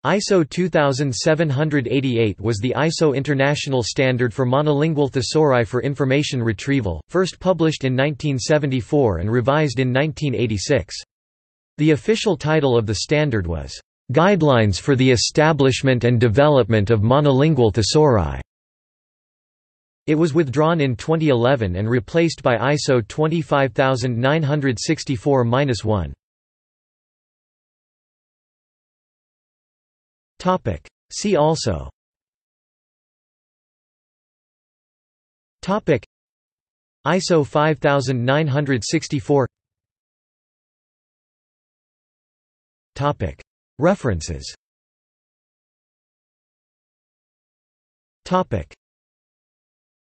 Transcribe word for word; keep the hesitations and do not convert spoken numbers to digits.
I S O two seven eight eight was the I S O international standard for monolingual thesauri for information retrieval, first published in nineteen seventy-four and revised in nineteen eighty-six. The official title of the standard was, "Guidelines for the Establishment and Development of Monolingual Thesauri." It was withdrawn in twenty eleven and replaced by I S O twenty-five nine sixty-four dash one. See also Topic I S O five nine sixty-four. Topic References. Topic